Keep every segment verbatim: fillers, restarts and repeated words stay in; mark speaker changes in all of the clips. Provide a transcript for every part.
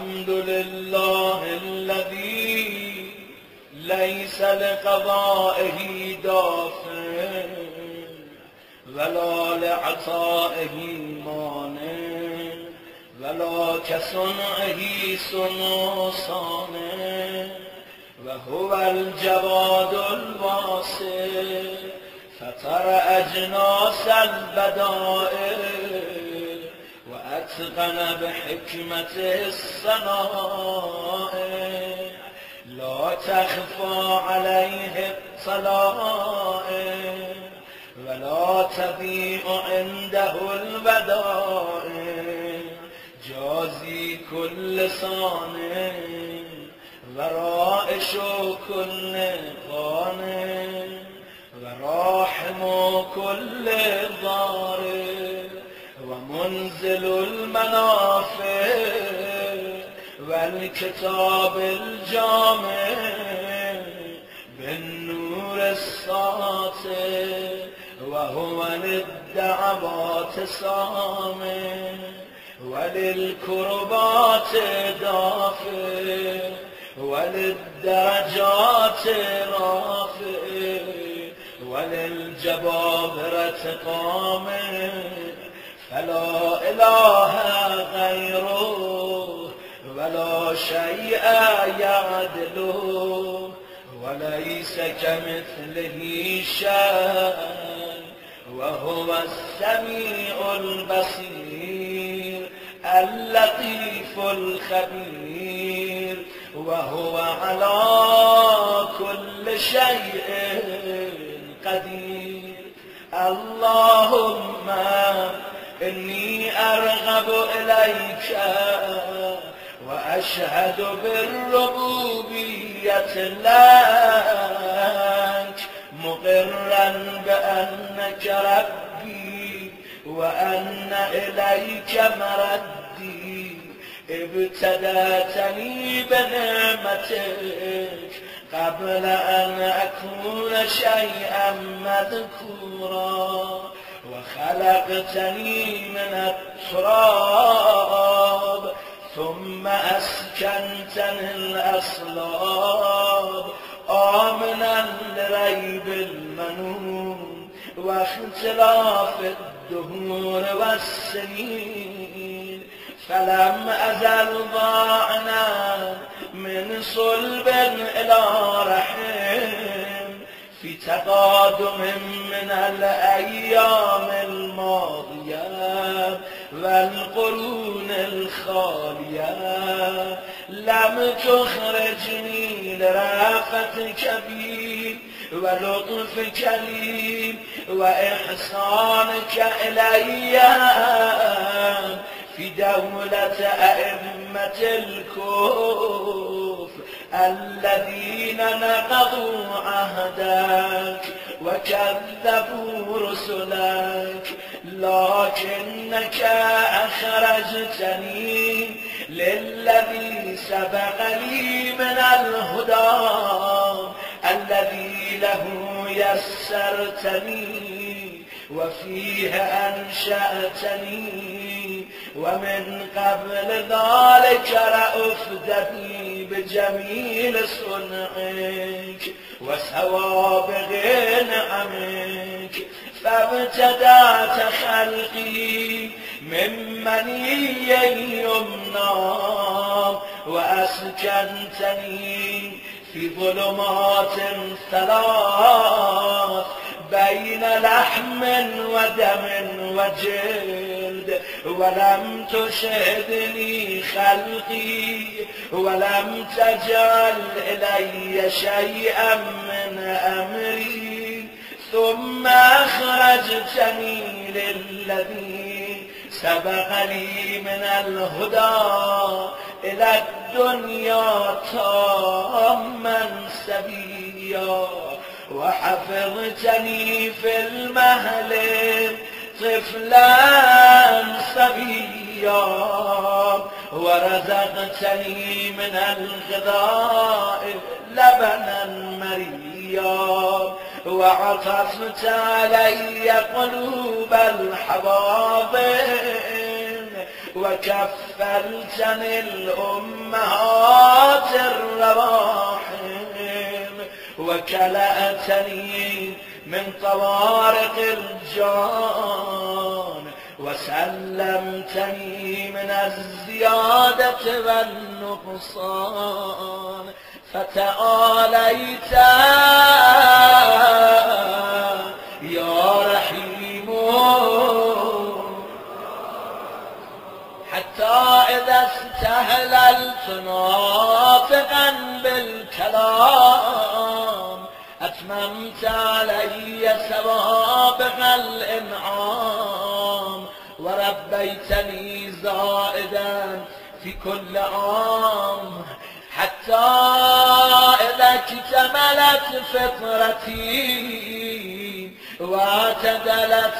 Speaker 1: الحمد لله الذي ليس لقضائه دافع ولا لعطائه مانع ولا كصنعه صنع صانع وهو الجواد الواسع فطر أجناس البدائع وأتقن بحكمته الصنائع لا تخفى عليه الطلائع ولا تضيع عنده البدائع جازي كل صانع ورائش كل قانع وراحم كل ضارع ومنزل المنافع والكتاب الجامع بالنور الساطع وهو للدعوات سامع وللكربات دافع وللدرجات رافع وللجبابرة قامع فلا إله غيره ولا شيء يعدله وليس كمثله شيء وهو السميع البصير اللطيف الخبير وهو على كل شيء قدير. اللهم إني أرغب إليك وأشهد بالربوبية لك مقرا بأنك ربي وأن إليك مردي ابتدأتني بنعمتك قبل أن أكون شيئا مذكورا وخلقتني من التراب ثم أسكنتني الأصلاب آمنا لريب المنون واختلاف الدهور والسنين فلم أزل ضاعنا من صلب إلى رحم في تقادم من الأيام الماضية والقرون الخالية لم تخرجني لرأفتك بي ولطفك لي وإحسانك إلي في دولة أئمة الكفر الذين نقضوا عهدك وكذبوا رسلك لكنك أخرجتني للذي سبق لي من الهدى الذي له يسرتني وفيه أنشأتني ومن قبل ذلك رأفت بي بجميل صنعك وسوابغ نعمك فابتدأت خلقي من مني يمنى وأسكنتني في ظلمات ثلاث بين لحم ودم وجلد ولم تشهدني خلقي ولم تجعل إلي شيئا من أمري ثم أخرجتني للذي سبق لي من الهدى إلى الدنيا تاما سبيا وحفظتني في المهل طفلا صبيا ورزقتني من الغذاء لبنا مريا وعطفت علي قلوب الحواضن وكفلتني الأمهات الرواحم وكلأتني من طوارق الجان وسلمتني من الزيادة والنقصان فتعاليت يا رحيم حتى إذا استهللت ناطقا بالكلام أتممت علي سوابق الإنعام وربيتني زائدا في كل عام حتى إذا اكتملت فطرتي واعتدلت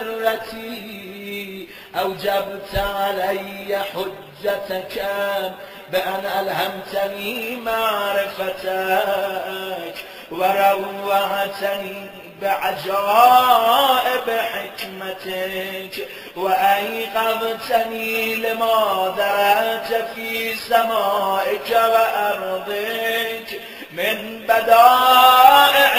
Speaker 1: مرتي أوجبت علي حجتك بأن ألهمتني معرفتك وروعتني بعجائب حكمتك وأيقظتني لما ذرأت في سمائك وأرضك من بدائع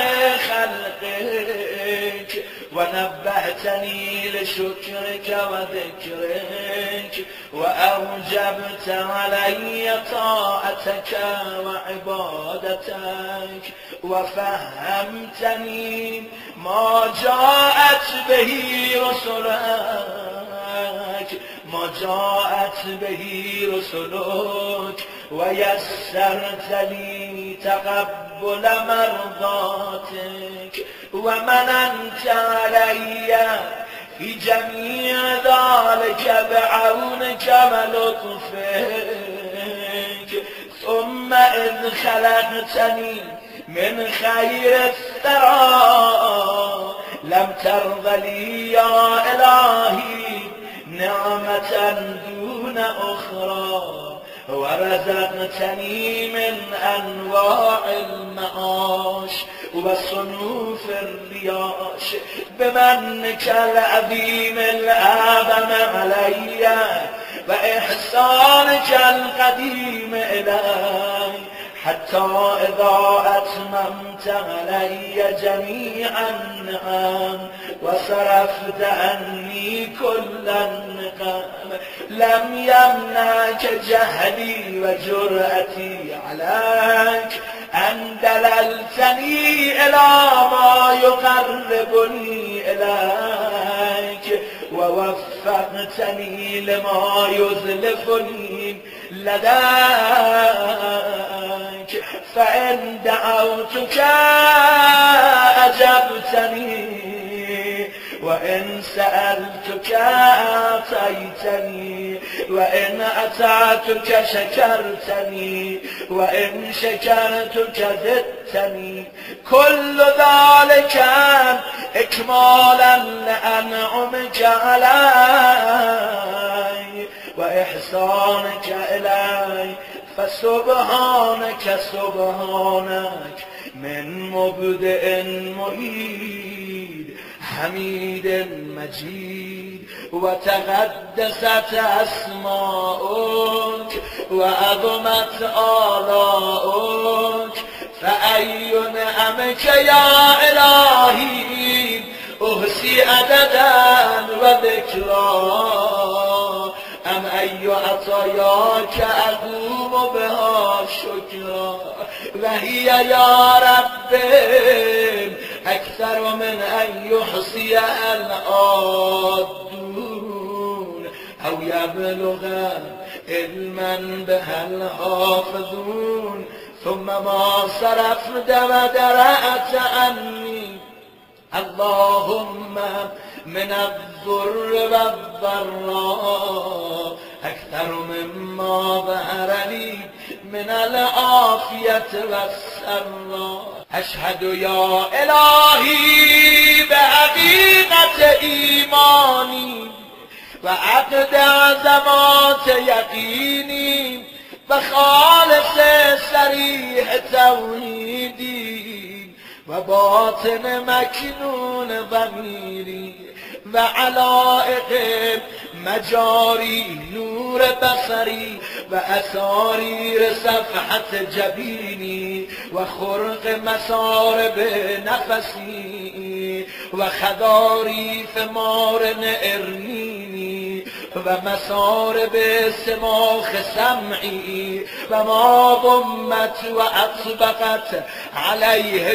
Speaker 1: خلقك ونبهتني لشكرك وذكرك وأوجبت علي طاعتك وعبادتك وفهمتني ما جاءت به رسلك ما جاءت به رسلك ويسرت لي تقبل مرضاتك ومننت علي في جميع ذلك بعونك ولطفك ثم إذ خلقتني من خير الثرى لم ترض لي يا إلهي نعمة دون أخرى ورزقتني من أنواع المعاش وصنوف الرياش بمنك العظيم الأعظم علي وإحسانك القديم إلي حتى إذا أتممت علي جميع النعم وصرفت عني كل النقم لم يمنعك جهلي وجرأتي عليك أن دللتني إلى ما يقربني إليك ووفقتني لما يزلفني لديك فإن دعوتك أجبتني وإن سألتك أعطيتني وإن أطعتك شكرتني وإن شكرتك زدتني كل ذلك إكمالا لأنعمك علي وإحسانك إلي فسبحانك سبحانك من مبدئ معيد حميد مجيد وتقدست أسماؤك وعظمت آلاؤك فأي نعمك يا إلهي أحصي عددا وذكرا أم أي عطاياك أقوم بها شكرا وهي يا رب أكثر من أن يحصي العادون أو يبلغ علما بها الحافظون ثم ما صرفت ودرأت عني اللهم من الضر والضراء أكثر مما ظهر لي من العافية والسراء أشهد يا إلهي بحقيقة إيماني وعقد عزمات يقيني بخالص صريح توحيدي وباطن مكنون ضميري وعلائق مجاری نور بصری و اساریر صفحت جبینی و خرق مسارب نفسی و خداریف مارن ارنینی و مسارب سماخ سمعی و ما ضمت و اطبقت علیه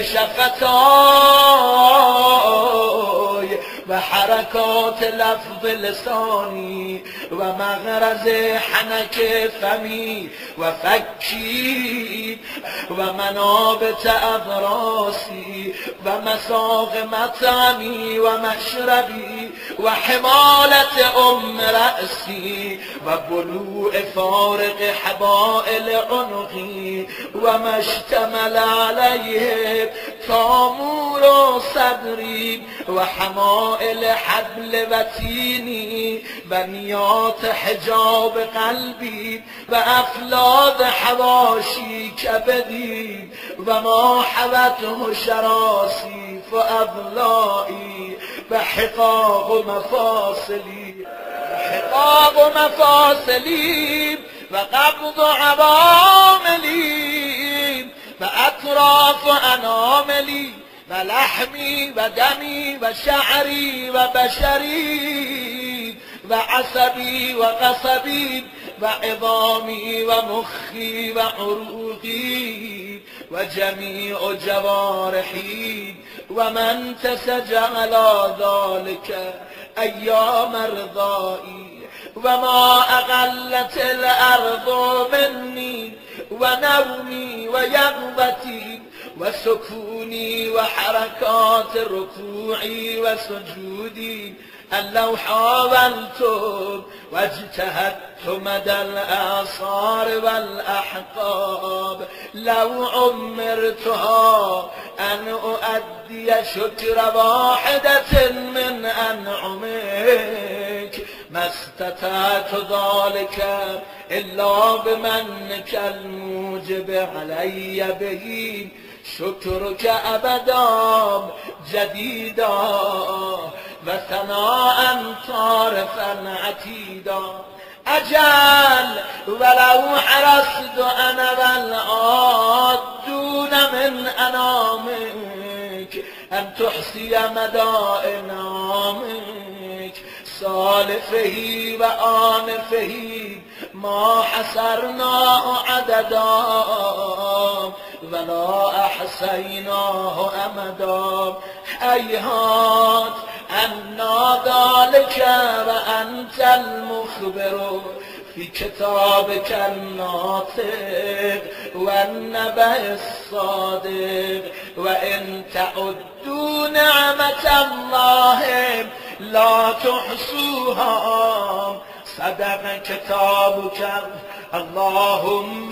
Speaker 1: شفتای و حرکات لفظ لسانی و مغرز حنک فمی و فکی و منابت اضراسی و مساق مطعمی و مشربی و حمالت ام رأسی و بلوع فارق حبائل عنقی و مشتمل علیه تامور و صدری و حمائل حبل وتینی و نیات حجاب قلبی و افلاد حواشی کبدی و ما حوته شراسی و اضلاعی و حقاق و مفاصلی حقاق و مفاصلی و قبض عواملی و اطراف اناملی و لحمی و دمی و شعری و بشری و عصبی و قصبی و عظامی و مخی و عروقی و جمیع جوارحی و من تسجع على ذلك ایام رضایی و ما اقلت الارض منی و نومی و یقظتی و سکونی و حرکات رکوعی و سجودی ان لو حاولتم واجتهدت مدى الاعصار والاحقاب لو عمرتها ان اؤدي شكر واحدة من انعمك ما استطعت ذلك الا بمنك الموجب علي به شكرك ابدا جديدا و ثناء طارفا عتيدا اجل ولو حرصت انا والعادون من انامك ان تحصي مدى انعامك سالفه و آنفه ما حصرناه عددا ولا احصیناه امدا هیهات انا ذلك و انت المخبر في كتابك الناطق والنبأ الصادق وإن تعدوا نعمة الله لا تحصوها صدق كتابك اللهم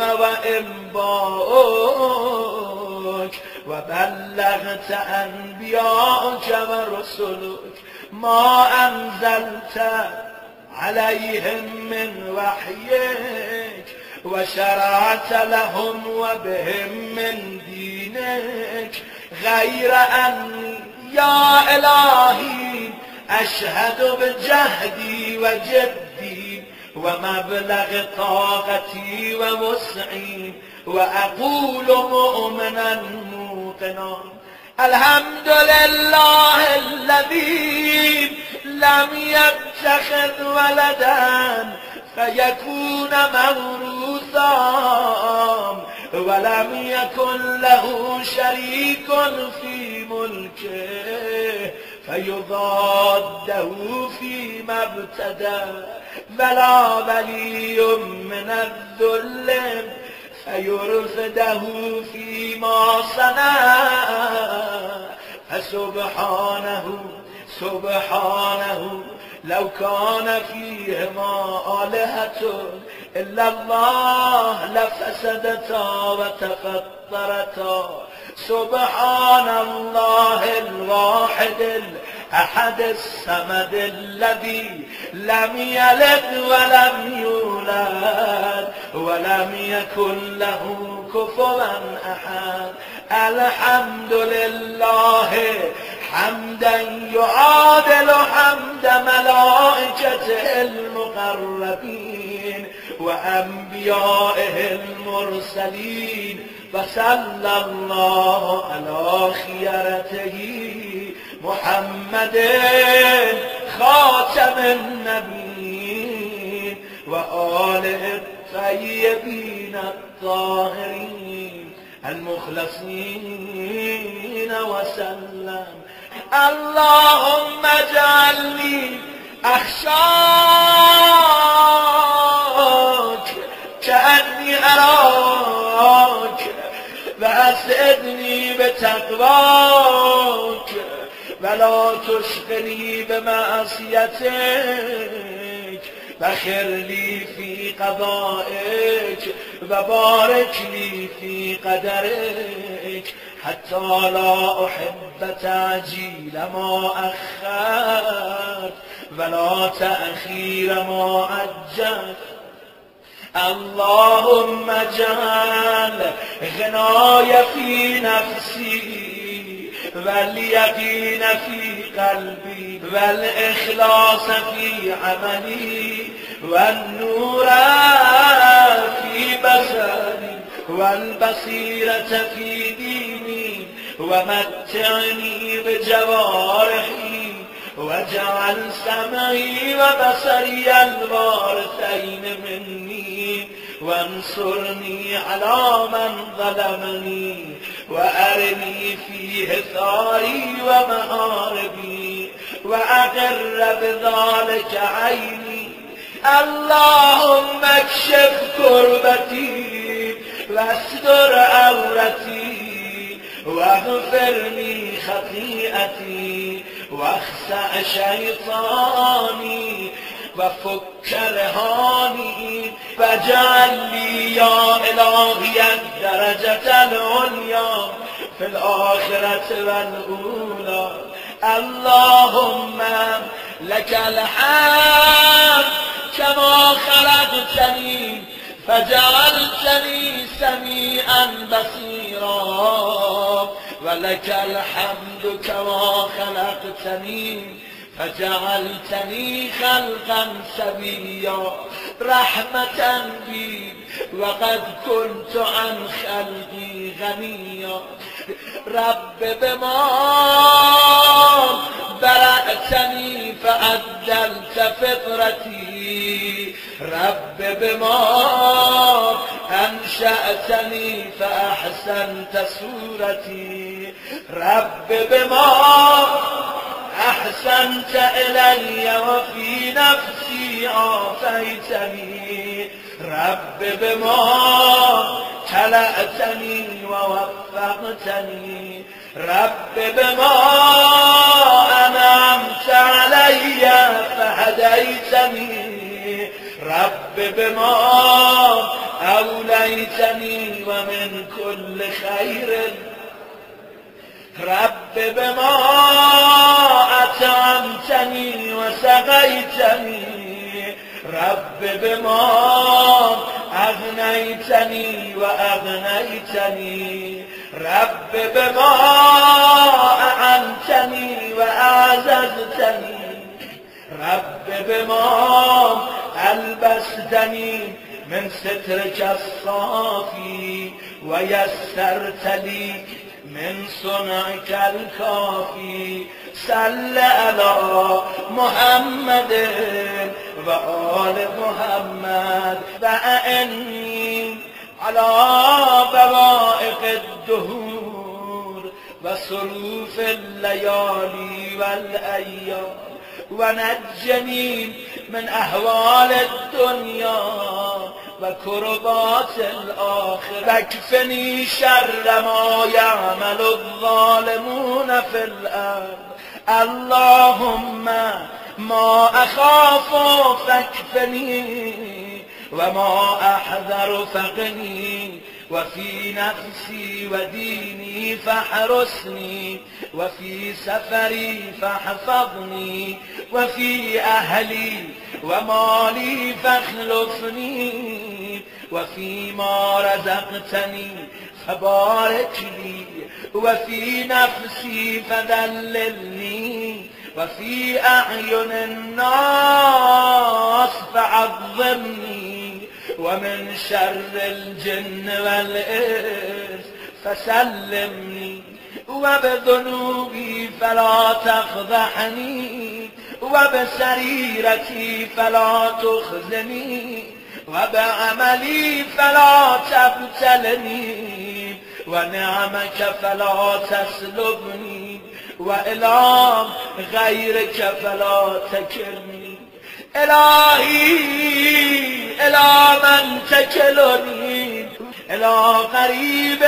Speaker 1: وإنباؤك وبلغت أنبياءك ورسلك ما أنزلت عليهم من وحيك وشرعت لهم وبهم من دينك غير أني يا إلهي أشهد بجهدي وجدي ومبلغ طاقتي ووسعي وأقول مؤمنا موقنا الحمد لله الذي لم يتخذ ولدا فيكون موروثا ولم يكن له شريك في ملكه فيضاده فيما ابتدى ولا ولي من الذل فيرفده فيما صنع فسبحانه سبحانه لو كان فيهما آلهة إلا الله لفسدتا وتفطرتا سبحان الله الواحد الأحد الصمد الذي لم يلد ولم يولد ولم يكن له كفوا أحد الحمد لله حمدا يعادل حمد ملائكته وملائكته المقربين وأنبيائه المرسلين، وصلى الله على خيرته محمد خاتم النبيين وآله الطيبين الطاهرين المخلصين وسلم. اللهم اجعلني أخشاك كأني أراك، وأسعدني بتقواك، ولا تشغلني بمعصيتك، وخر لي في قضائك، وبارك لي في قدرك، حتى لا أحب تعجيل ما أخرت ولا تأخير ما عجلت. اللهم اجعل غناي في نفسي، واليقين في قلبي، والإخلاص في عملي، والنور في بصري، والبصيرة في ديني، ومتعني بجوارحي، واجعل سمعي وبصري الوارثين مني، وانصرني على من ظلمني، وأرني فيه ثاري ومآربي، وأقر بذلك عيني. اللهم اكشف كربتي، واستر عورتي، واغفر لي خطيئتي، واخسأ شيطاني، وفك رهاني، واجعل لي يا إلهي الدرجة العليا في الآخرة والأولى. اللهم لك الحمد كما خلقتني فجعلتني سميعا بصيرا، ولك الحمد كما خلقتني فجعلتني خلقا سويا، رحمة بي وقد كنت عن خلقي غنيا. رب بما برأتني فعدلت فطرتي، رب بما أنشأتني فأحسنت صورتي، رب بما أحسنت إلي وفي نفسي عافيتني، رب بما خلقتني ووفقتني، رب بما أنعمت علي فهديتني، رب بما أوليتني ومن كل خير، رب بما أطعمتني وسقيتني، رب بما أغنيتني وأغنيتني، رب بما أعنتني وأعززتني، رب بما ألبستني من سترك الصافي، ويسرت لي من صنعك الكافي. صل على محمد وآل محمد، وأعني على بوائق الدهور وصروف الليالي والأيام، ونجني من أهوال الدنيا وكربات الآخرة، واكفني شر ما يعمل الظالمون في الأرض. اللهم ما أخاف فاكفني، وما أحذر فقني، وفي نفسي وديني فاحرسني، وفي سفري فاحفظني، وفي أهلي ومالي فاخلفني، وفيما رزقتني فبارك لي، وفي نفسي فدللني، وفي أعين الناس فعظمني ومن شر الجن والإنس فسلمني وبذنوبي فلا تفضحني وبسريرتي فلا تخزني وبعملي فلا تبتلني ونعمك فلا تسلبني وإلى غيرك فلا تكلني. إلهي إلى من تكلني؟ إلى قريب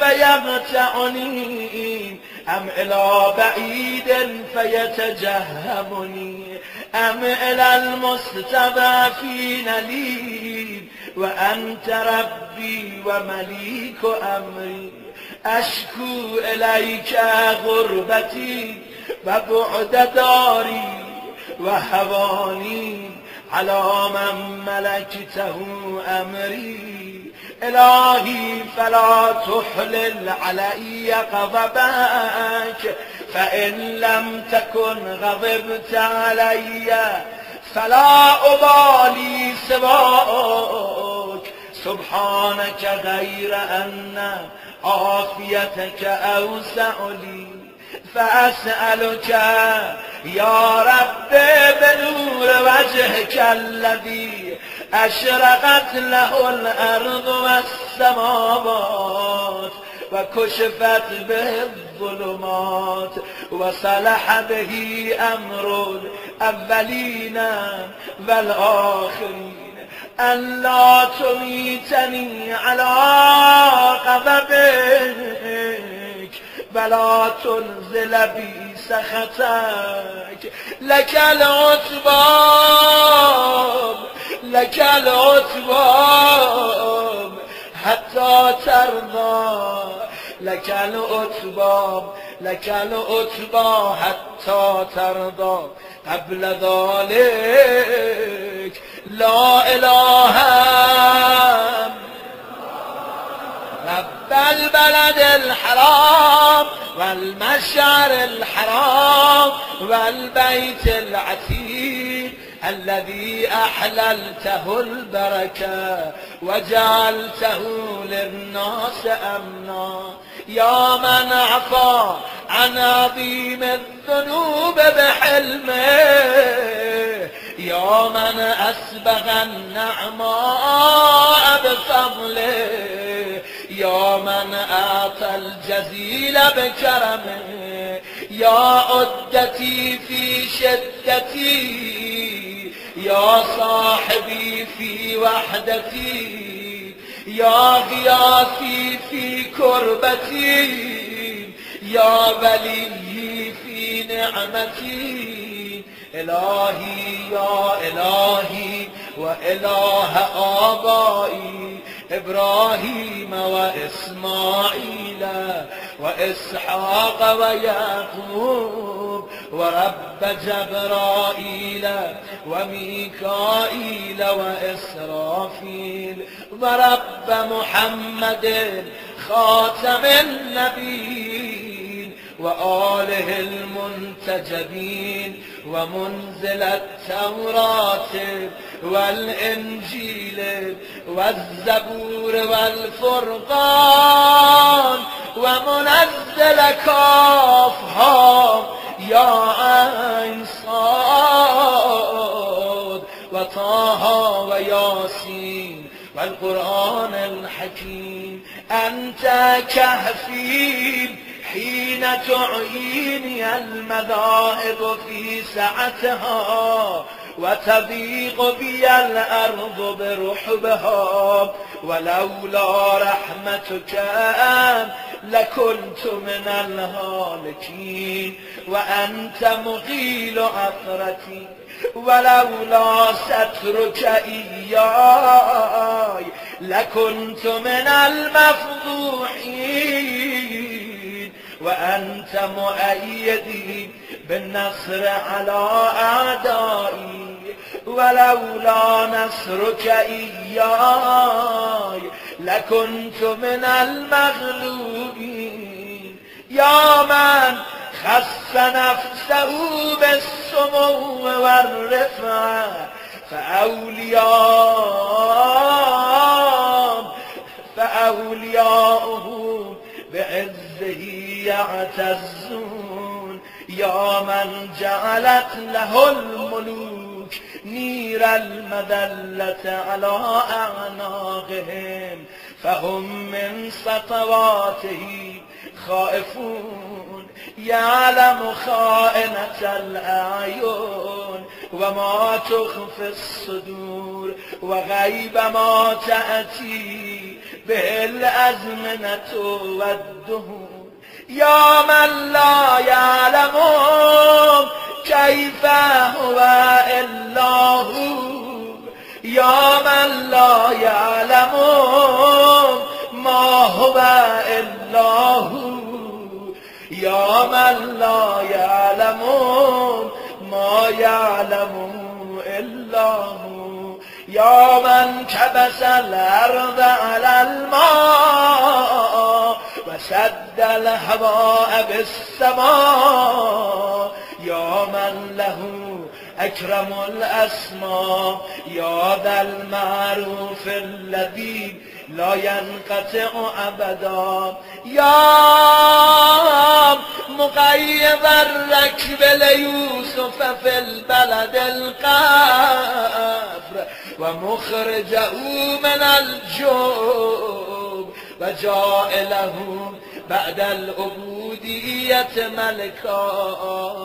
Speaker 1: فيقطعني أم إلى بعيد فيتجهمني أم إلى المستضعفين لي وأنت ربي ومليك أمري. أشكو إليك غربتي وبعد داري وهواني على من ملكته أمري. إلهي فلا تحلل علي غضبك فإن لم تكن غضبت علي فلا أبالي سواك. سبحانك غير أن عافيتك أوسع لي فأسألك يا رب بنور وجهك الذي أشرقت له الأرض والسماوات وكشفت به الظلمات وصلح به أمر الأولين والآخرين أن لا تميتني على غضبك ولا تنزل بي سخطك. لك العتبى لك العتبى حتى ترضى لك العتبى لك العتبى حتى ترضى. قبل ذلك لا إله رب البلد الحرام والمشعر الحرام والبيت العتيق الذي أحللته البركة وجعلته للناس أمنا. يا من عفا عن عظيم الذنوب بحلمه يا من أسبغ النعماء بفضله يا من أعطى الجزيل بكرمه. يا عدتي في شدتي يا صاحبي في وحدتي يا غياثي في كربتي يا ولي في نعمتي. إلهي يا إلهي وإله آبائي إبراهيم وإسماعيل وإسحاق ويعقوب ورب جبرائيل وميكائيل وإسرافيل ورب محمد خاتم النبيين وآله المنتجبين ومنزل التوراة والإنجيل والزبور والفرقان ومنزل كافها يا عين صاد وطه وياسين والقرآن الحكيم. أنت كهفي حين تعييني المذاهب في سعتها وتضيق بي الأرض برحبها ولولا رحمتك لكنت من الهالكين. وأنت مغيل عثرتي ولولا سترك إياي لكنت من المفضوحين. وأنت مؤيدي بالنصر على أعدائي ولولا نصرك إياي لكنت من المغلوبين. يا من خص نفسه بالسمو والرفعة فأولياء فأولياؤه بعزه يعتزون يا من جعلت له الملوك نير المذلة على أعناقهم فهم من سطواته خائفون يعلم خائنة الأعين وما تخفي الصدور وغيب ما تأتي به الأزمنة والدهور يا من لا يعلم كيف هو إلا هو يا من لا يعلم ما هو إلا هو يا من لا يعلم ما يعلم إلا هو يا من كبس الأرض على الماء وسد الهواء بالسماء يا من له أكرم الأسماء يا ذا المعروف الذي لا ينقطع أبدا يا مقيض الركب ليوسف في البلد القفر ومخرجه من الجوب وجائله بعد العبودية ملكا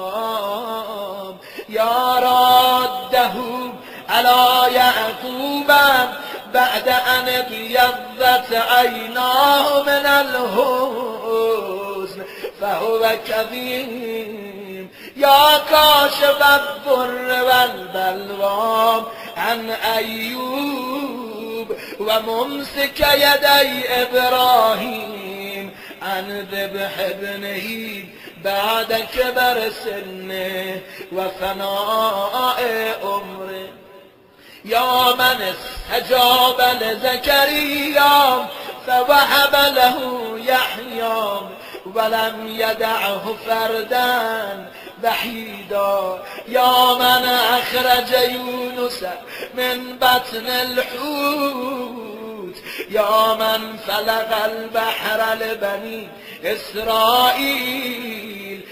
Speaker 1: يا راده على يعقوب بعد أن ابيضت عيناه من الحزن فهو كظيم يا كاشف الضر والبلوى عن أيوب وممسك يدي إبراهيم عن ذبح ابنه بعد كبر سنه وفناء عمره يا من استجاب لزكريا فوهب له يحيى ولم يدعه فردا وحيدا يا من أخرج يونس من بطن الحوت يا من فلق البحر لبني إسرائيل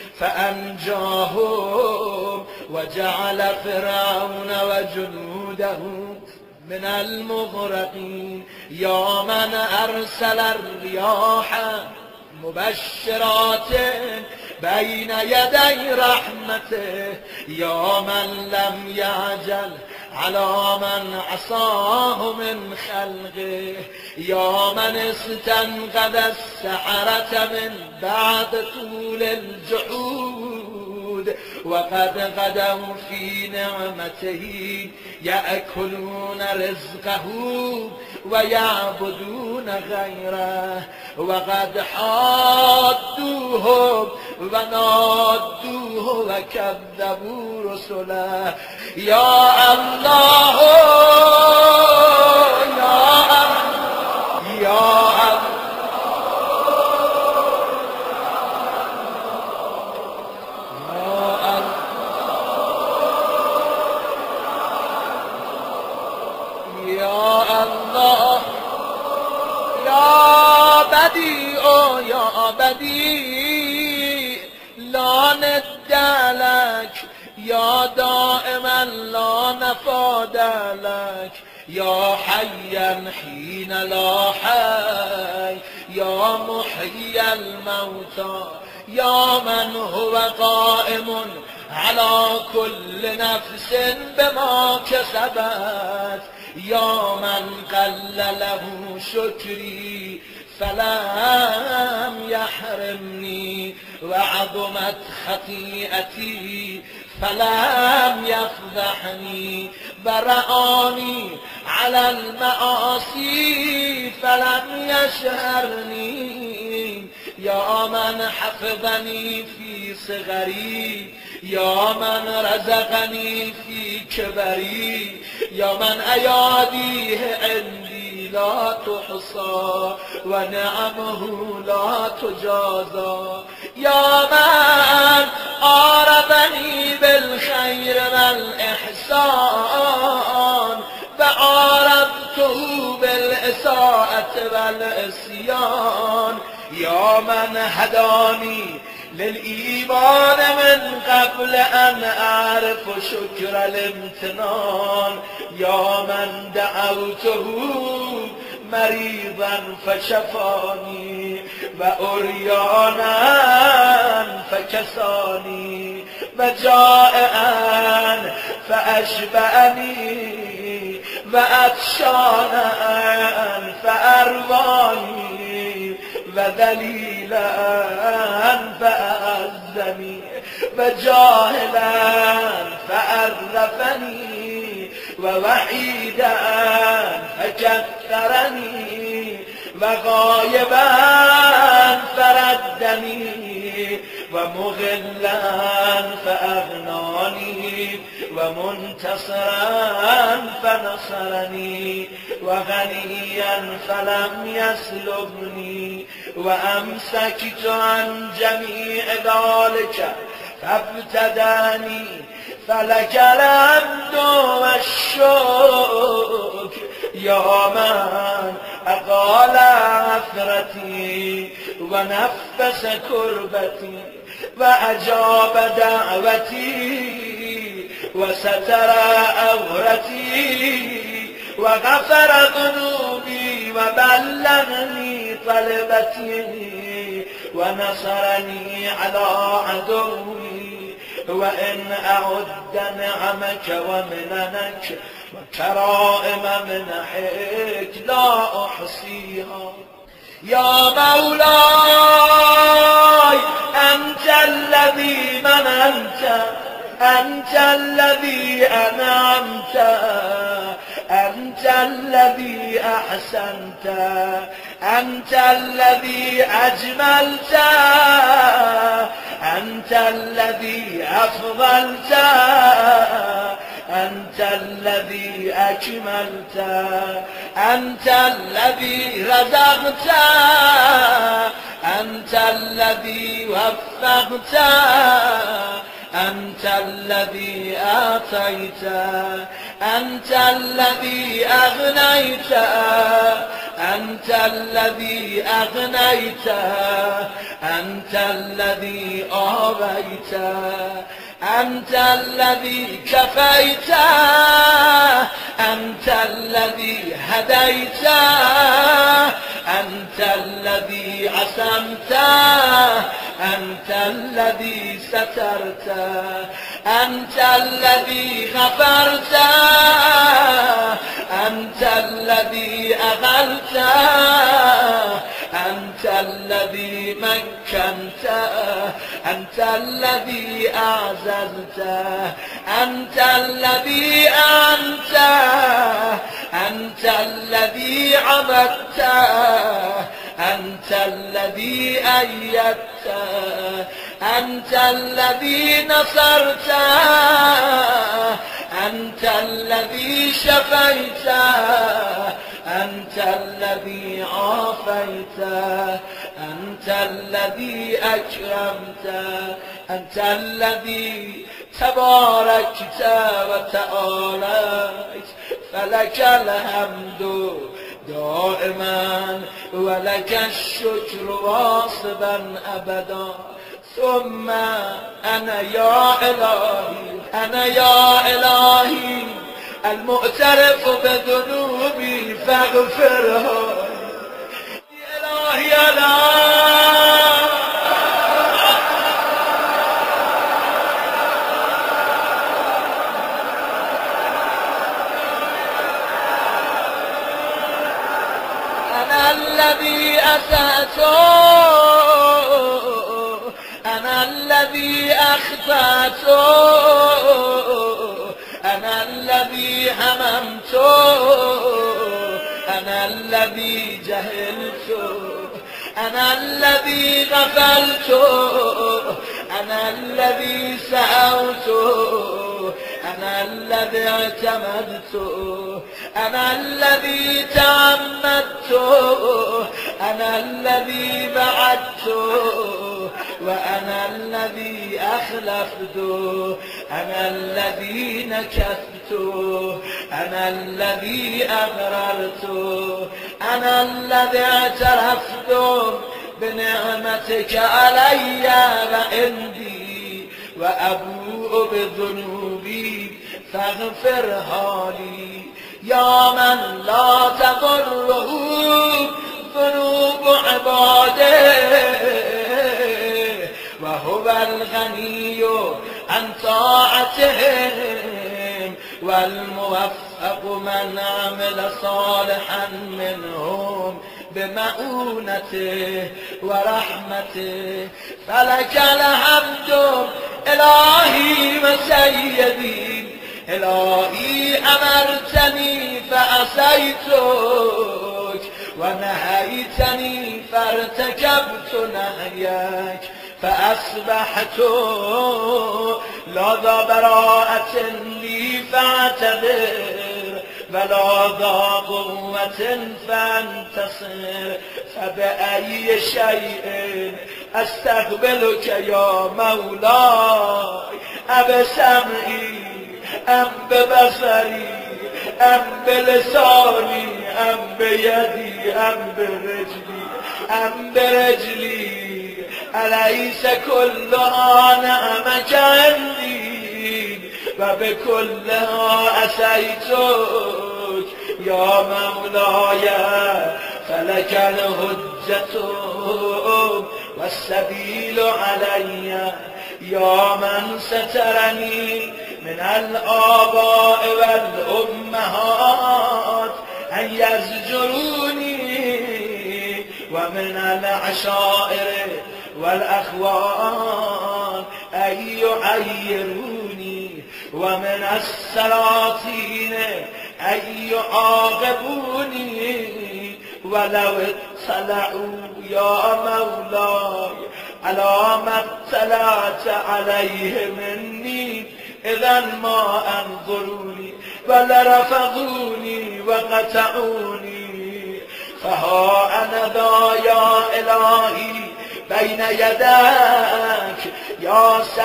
Speaker 1: فأنجاهم وجعل فرعون وجنوده من المغرقين يا من أرسل الرياح مبشرات بين يدي رحمته يا من لم يعجل على من عصاه من خلقه يا من استنقذ السحرة من بعد طول الجحود وقد غدوا في نعمته يأكلون رزقه ويعبدون غيره وقد حادوه ونادوه وكذبوا رسله يا الله يا الله يا الله بديع يا بديع لا ند لك يا دائما لا نفاد لك يا حيا حين لا حي يا محيي الموتى يا من هو قائم على كل نفس بما كسبت يا من قل له شكري فلم يحرمني وعظمت خطيئتي فلم يفضحني برآني على المعاصي فلم يشهرني يا من حفظني في صغري يا من رزقني في كبري يا من أياديه عندي لا تحصى ونعمه لا تجازى. يا من عارفني بالخير والإحسان فعارفته بالإساءة والعصيان. يا من هداني للإيمان من قبل أن أعرف شكر الامتنان. يا من دعوته مريضا فشفاني وعريانا فكساني وجائعا فأشبعني وعطشانا فأرواني وذليلا فأعزني وجاهلا فعرفني ووحيدا فكثرني وغائبا فردني ومغلا فأغناني ومنتصرا فنصرني وغنيا فلم يسلبني وأمسكت عن جميع ذلك فابتداني فلك الحمد والشكر. يا من أقال عثرتي ونفس كربتي وأجاب دعوتي وستر عورتي وغفر ذنوبي وبلغني طلبتي ونصرني على عدوي. وإن أعد نعمك ومننك وكرائم منحك لا أحصيها. يا مولاي أنت الذي مننت، أنت الذي أنعمت، أنت الذي أحسنت، أنت الذي أجملت، أنت الذي أفضلت، أنت الذي أكملت، أنت الذي رزقت، أنت الذي وفقت، أنت الذي أعطيت، أنت الذي أغنيت، أنت الذي أغنيت، أنت الذي آويت، أنت الذي كفيت، أنت الذي هديت، أنت الذي عصمت، أنت الذي سترت، أنت الذي غفرت، أنت الذي أغلت، أنت الذي مكنت، أنت الذي أعززت، أنت الذي أنت، أنت الذي عبدت، أنت الذي أيدت، أنت الذي نصرت، أنت الذي شفيت، أنت الذي عافيت، أنت الذي أكرمت، أنت الذي تباركت وتعاليت. فلك الحمد دائما ولك الشكر واصبا أبدا. ثم أنا يا إلهي، أنا يا إلهي المعترف بذنوبي فاغفرها. يا إلهي أنا أنا الذي أسأت، أنا الذي أخطأت، أنا الذي هممت، أنا الذي جهلت، أنا الذي غفلت، أنا الذي سأوت، أنا الذي اعتمدته، أنا الذي تعمدته، أنا الذي بعدته، وأنا الذي أخلفته، أنا الذي نكثته، أنا الذي أغررته، أنا الذي اعترفت بنعمتك علي وعندي، وأبوء بذنوبي فاغفرها لي. يا من لا تضره ذنوب عباده، وهو الغني عن طاعتهم، والموفق من عمل صالحا منهم بمعونته ورحمته. فلك الحمد إلهي وسيدي، إلهي أمرتني فعصيتك، ونهيتني فارتكبت نهيك، فأصبحت لدى براءة لي فاعتذر، ولا ذا قوة فانتصر. فبأي شيء أستقبلك يا مولاي؟ أبسمعي أم ببصري أم بلساني أم بيدي أم برجلي أم برجلي؟ أليس كلها نعمك عندي، وبكلها أسيتك يا مولاي؟ فلك الحجة والسبيل علي، يا من سترني من الآباء والأمهات أن يزجروني، ومن العشائر والأخوان أن يعيروني، ومن السلاطين أن يعاقبوني. ولو اطلعوا يا مولاي على ما اطلعت عليه مني، إذا ما أنظروني ولرفضوني وقطعوني. فها أنا ذا يا إلهي بين يداك يا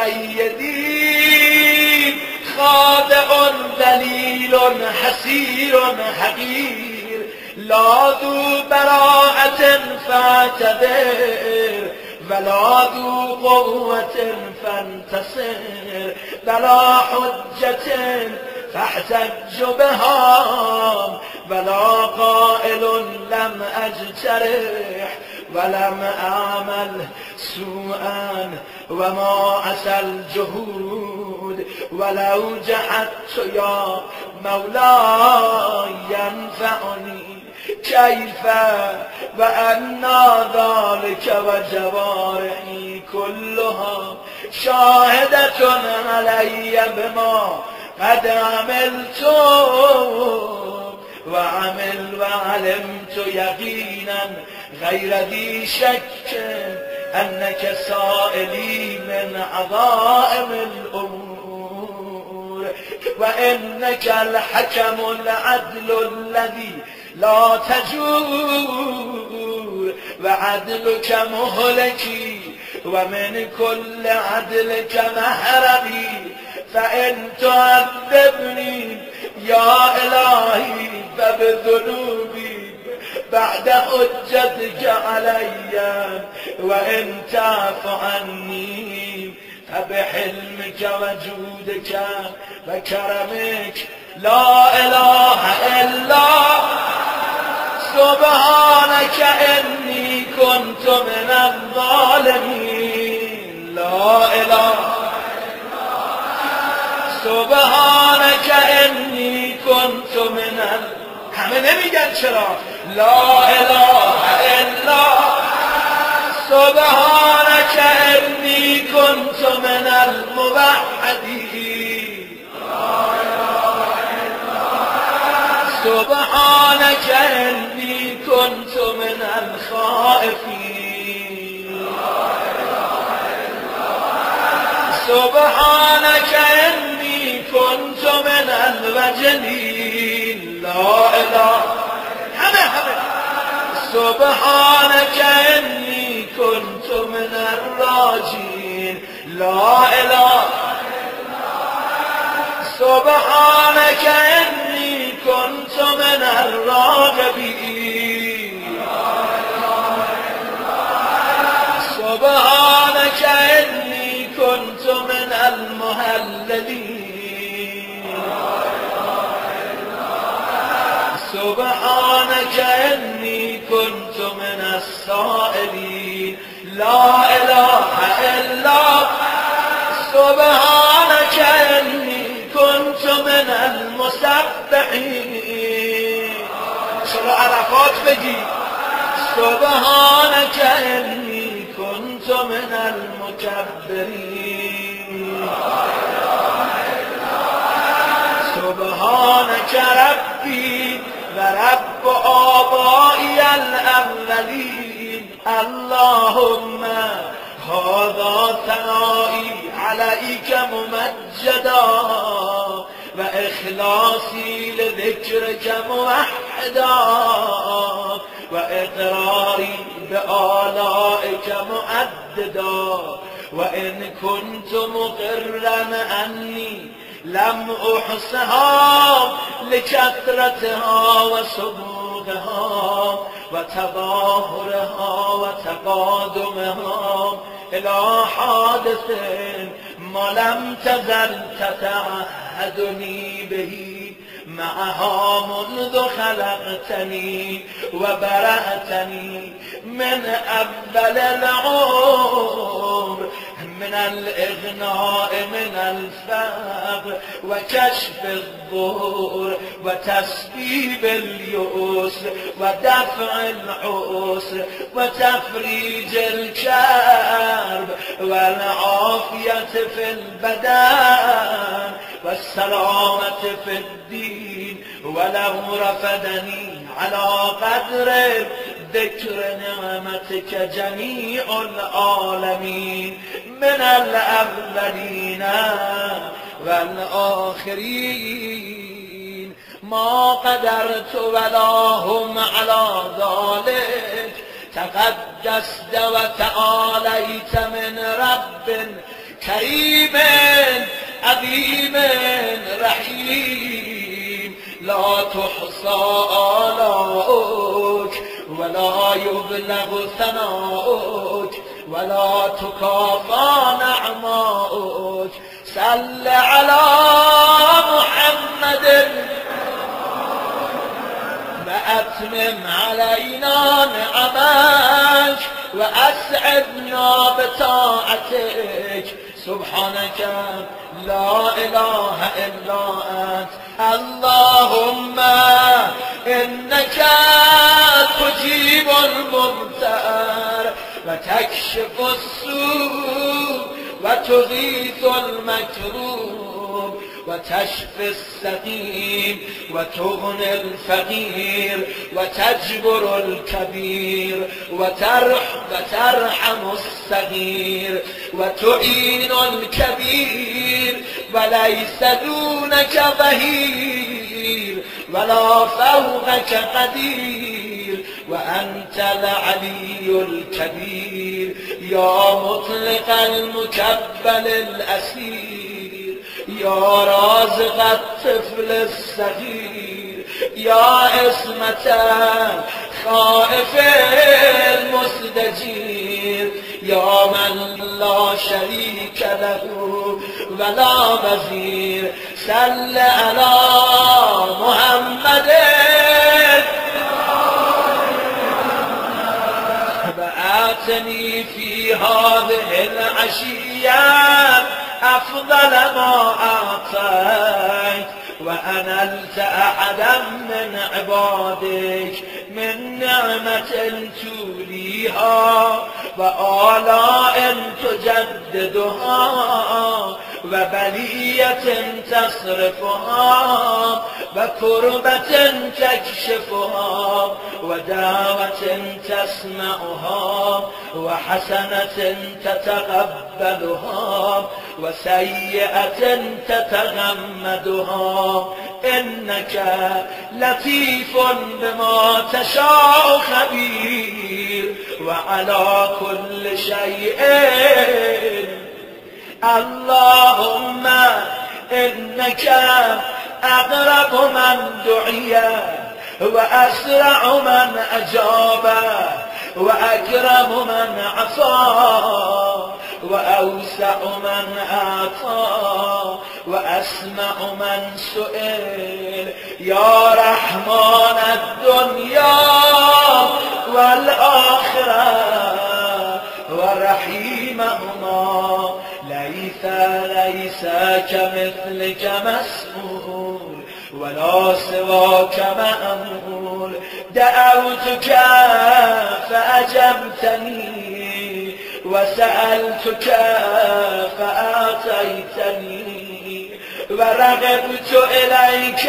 Speaker 1: سيدي، خاضع ذليل حسير حقير، لا ذو براءة فاعتذر، ولا ذو قوة فانتصر، ولا حجة فاحتج بها، ولا قائل لم أجترح ولم أعمل سوءا، وما عسى الجهود ولو جحدت يا مولاي ينفعني. كيف وأنا ذلك وجوارحي كلها شاهدة علي بما قد عملت، وعمل وعلمت يقينا غير ذي شك أنك سائلي من عظائم الأمور، وإنك الحكم العدل الذي لا تجور، وعدلك مهلكي ومن كل عدلك محرمي. فإن تعذبني يا إلهي فبذنوبي بعد حجتك علي، وإن تعف عني فبحلمك وجودك وكرمك. لا إله إلا سبحانك إني كنت من الظالمين. لا إله سبحانك إني كنت من ال... همه نمیگن چرا؟ لا إله إلا سبحانك إني كنت من الموحدين. لا إله إلا سبحانك إني كنت من الخائفين. لا إله إلا سبحانك إني كنت وجليل لا إله همه همه سبحانك إني كنت من الراجين لا إله سبحانك إني كنت من الراغبين سبحانك إني كنت من المهللين سبحانك إني كنت من السائلين لا إله إلا سبحانك إني كنت من المسبحين شلو عرفات بجي سبحانك إني كنت من المكبرين سبحانك ربي ورب آبائي الأولين اللهم هذا ثنائي عليك ممجدا وإخلاصي لذكرك موحدا وإقراري بآلائك مؤددا وإن كنت مقرا أني لم أحصها لكثرتها وسبوغها وتظاهرها وتقادمها إلى حادث ما لم تزل تتعهدني به معها منذ خلقتني وبرأتني من أول العمر من الإغناء من الفقر وكشف الضر وتسبيب اليسر ودفع العسر وتفريج الكرب والعافية في البدن والسلامة في الدين ولو رفدني على قدر ذكر نعمتك جميع العالمين من الأولين والآخرين ما قدرت ولا هم على ذلك تقدست وتعاليت من رب كريم عظيم رحيم لا تحصى آلاؤك ولا يبلغ ثناؤك ولا تكافى نعماؤك صل على محمد وأتمم علينا نعمك وأسعدنا بطاعتك سبحانك لا إله إلا أنت اللهم إنك تجيب المضطر وتكشف السوء وتغيث المكروب وتشفي السقيم وتغني الفقير وتجبر الكبير وترحم الصغير وتعين الكبير وليس دونك ظهير ولا فوقك قدير وأنت العلي الكبير يا مطلق المكبل الأسير يا رازق الطفل الصغير يا عصمة خائف المستجير يا من لا شريك له ولا وزير صل على محمد وآتني في هذه العشية أفضل ما أعطيت وأنلت أحدا من عبادك من نعمة توليها وآلاء تجددها وبلية تصرفها وكربة تكشفها ودعوة تسمعها وحسنة تتقبلها وسيئة تتغمدها إنك لطيف بما تشاء خبير وعلى كل شيء. اللهم إنك أقرب من دعي وأسرع من أجاب وأكرم من عصى وأوسع من أعطى وأسمع من سئل يا رحمن الدنيا والآخرة ورحيمهما ليس ليس كمثلك مسؤول ولا سواك مأمول دعوتك فأجبتني وسألتك فأعطيتني ورغبت إليك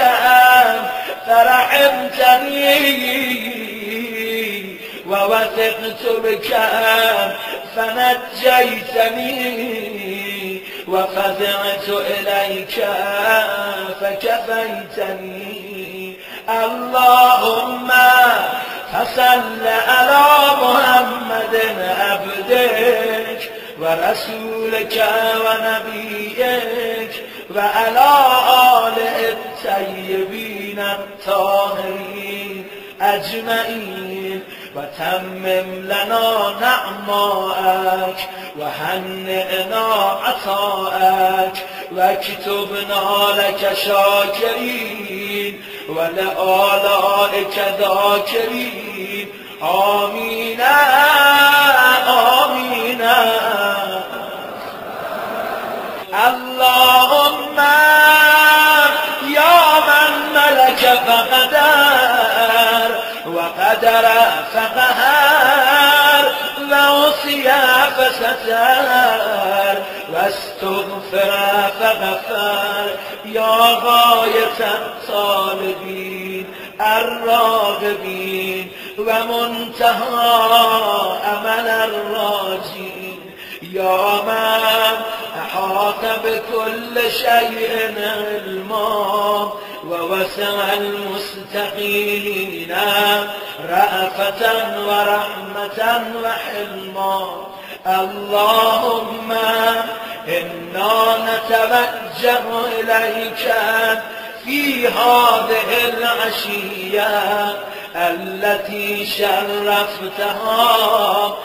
Speaker 1: فرحمتني ووثقت بك فنجيتني وفزعت إليك فكفيتني. اللهم فصل على محمد عبدك ورسولك ونبيك وعلى آله الطيبين الطاهرين أجمعين وتمم لنا نعماءك وهنئنا عطاءك واكتبنا لك شاكرين ولآلائك ذاكرين. آمين آمين. اللهم يا من ملك فقدر وقدر فقهر ووصي فستر واستغفر فغفر يا غاية الطالبين الراغبين ومنتهى أمل الراجين يا من أحاط بكل شيء علما ووسع المستقيمين رأفة ورحمة وحلما. اللهم إنا نتوجه إليك في هذه العشية التي شرفتها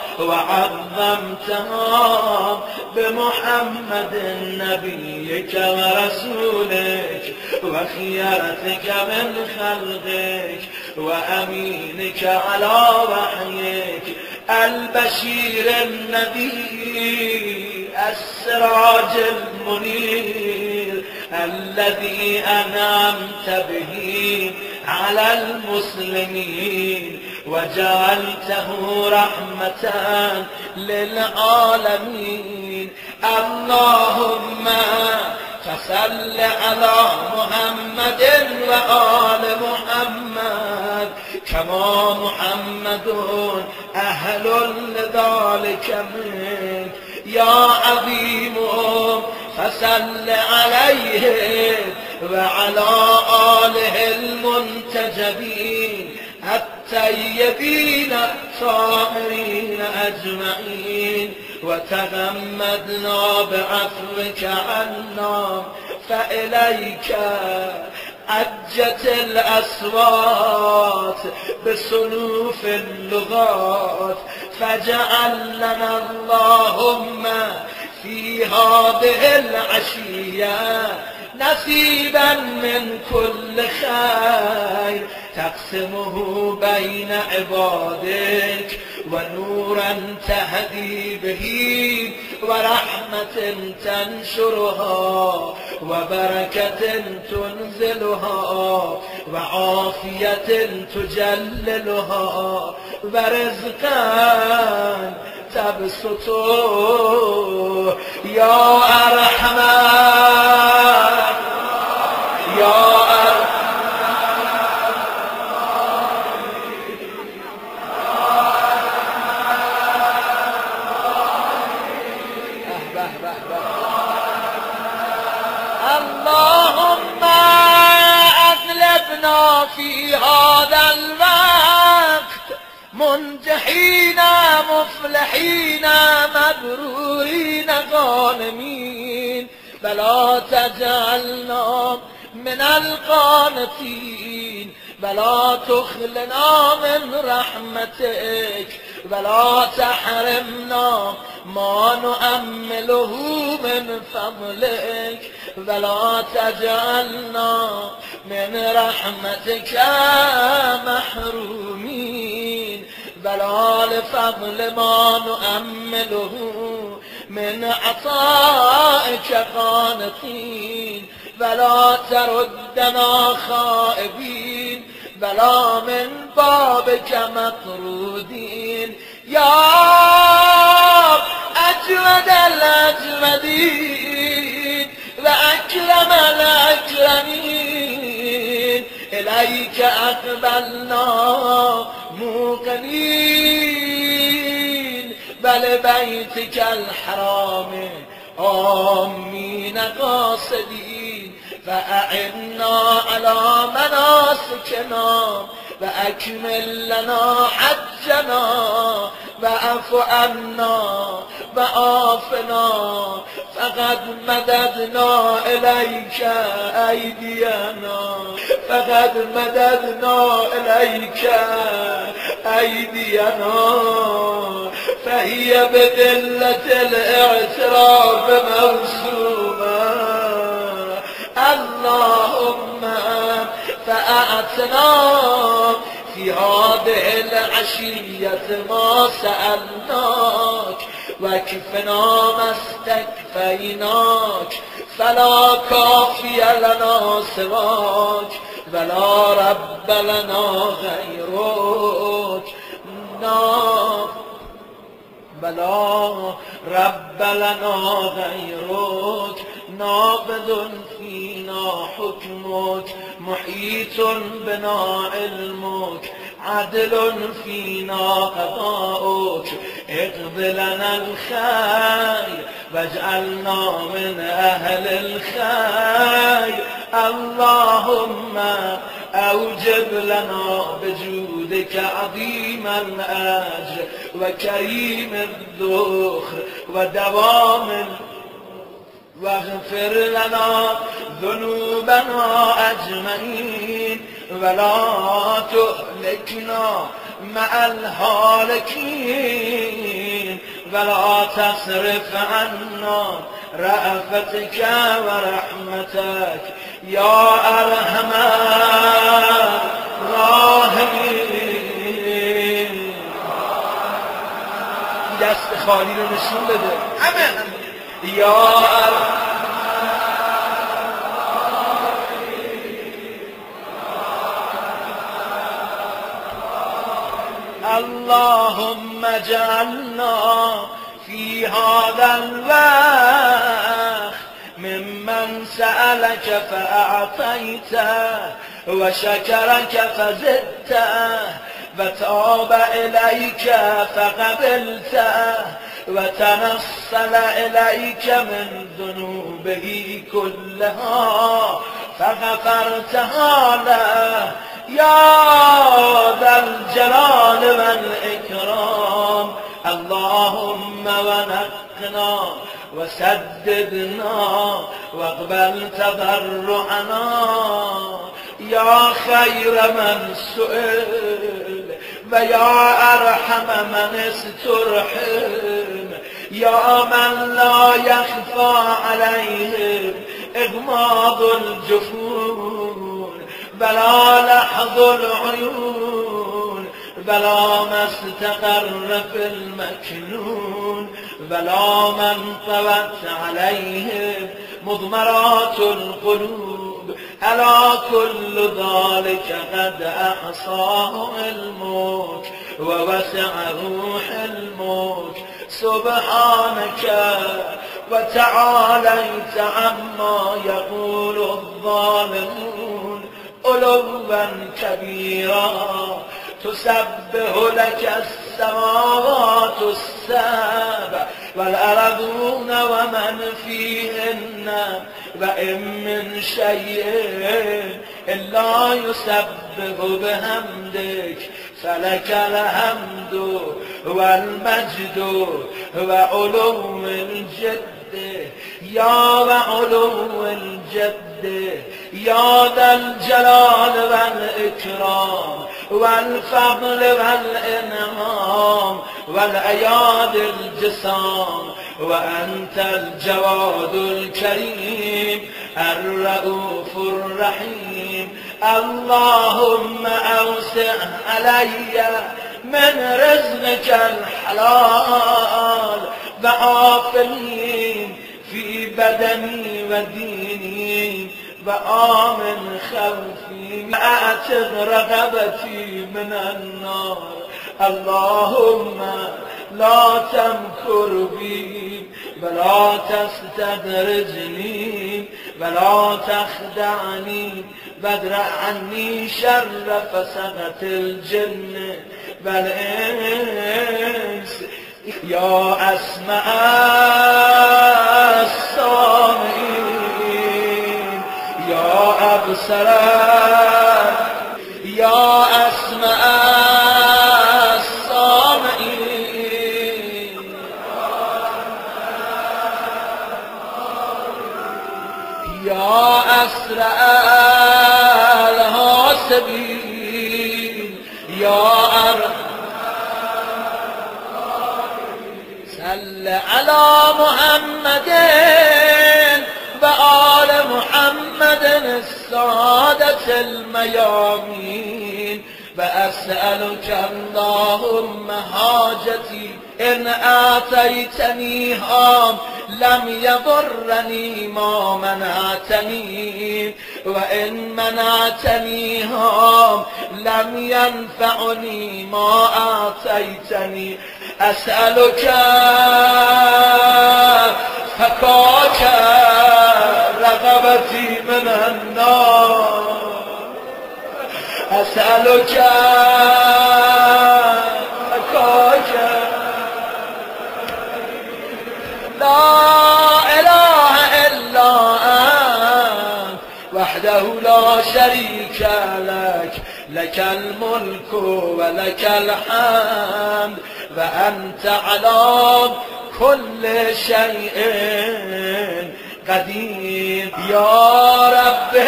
Speaker 1: وعظمتها بمحمد نبيك ورسولك وخيرتك من خلقك وأمينك على وحيك البشير النذير السراج المنير الذي أنعمت به على المسلمين وجعلته رحمة للعالمين. اللهم فصل على محمد وآل محمد كما محمد أهل لذلك منك يا عظيم فصل عليه وعلى آله المنتجبين الطيبين الطاهرين أجمعين وتغمدنا بعفوك عنا فإليك عجت الأصوات بصنوف اللغات فاجعل لنا اللهم في هذه العشية نصيبا من كل خير تقسمه بين عبادك ونورا تهدي به ورحمة تنشرها وبركة تنزلها وعافية تجللها ورزقا تبسط يا أرحم يا اللهم أغلبنا في هذا الوقت منجحين مفلحين مبرورين غانمين ولا تجعلنا من القانتين ولا تخلنا من رحمتك ولا تحرمنا ما نؤمله من فضلك ولا تجعلنا من رحمتك محرومين ولا لفضل ما نؤمله من عطائك قانتين ولا تردنا خائبين ولا من بابك مطرودين يا أجود الأجودين وأكرم الأكرمين إليك أقبلنا موقنين بل بيتك الحرام آمين قاصدين فأعنا على مناسكنا وأكمل لنا حجنا وأعف عنا وعافنا فقد مددنا إليك أيدينا فقد مددنا إليك أيدينا فهي بذلة الاعتراف موسومة اللهم فأعتنا في هذه العشية ما سألناك وكفنا ما استكفيناك فلا كافي لنا سواك ولا رب لنا غيرك ولا رب لنا غيرك نابض فينا حكمك محيط بنا علمك عدل فينا قضاؤك اقض لنا الخير واجعلنا من أهل الخير اللهم أوجب لنا بجودك عظيم الأجر وكريم الذخر ودوام واغفر لنا ذنوبنا أجمعين ولا تهلكنا مع الهالكين ولا تصرف عنا رأفتك ورحمتك يا أرحم الراحمين دست خالی رو نشون بده همه یا اللهم اجعلنا في هذا الوقت ممن سألك فأعطيته وشكرك فزدته وتاب إليك فقبلته وتنصل إليك من ذنوبه كلها فغفرتها له يا ذا الجلال والإكرام اللهم ونقنا وسددنا واقبل تضرعنا يا خير من سئل ويا أرحم من استرحم يا من لا يخفى عليه إغماض الجفون بلا لحظ العيون بلا ما استقر في المكنون بلا من طوت عليه مضمرات القلوب ألا كل ذلك قد أحصاه علمك ووسع روح علمك سبحانك وتعاليت عما يقول الظالمون علوا كبيرا تسبح لك السماوات السبع والأرضون ومن فيهن وإن من شيء إلا يسبح بحمدك فلك الحمد والمجد وعلو الجد يا وعلو الجد يا ذا الجلال والإكرام والفضل والإنعام والأياد الجسام وأنت الجواد الكريم الرؤوف الرحيم اللهم أوسع علي من رزقك الحلال وعافني في بدني وديني وآمن خوفي وأعتق رغبتي من النار اللهم لا تمكر بي ولا تستدرجني ولا تخدعني وادرع عني شر فسقة الجن والإنس يا أسمع السامعين يا أبصر يا أسمع السامعين يا أسرع الحاسبين يا أرحم صل على محمد وآل محمد السادة الميامين وأسألك اللهم حاجتي إن آتيتنيها لم يضرني ما منعتني وإن منعتنيها لم ينفعني ما آتيتني أسألك فكاك رغبتي من النار أسألك فكاك لا إله إلا أنت وحده لا شريك لك لك الملك ولك الحمد وأنت على كل شيء قدير يا رب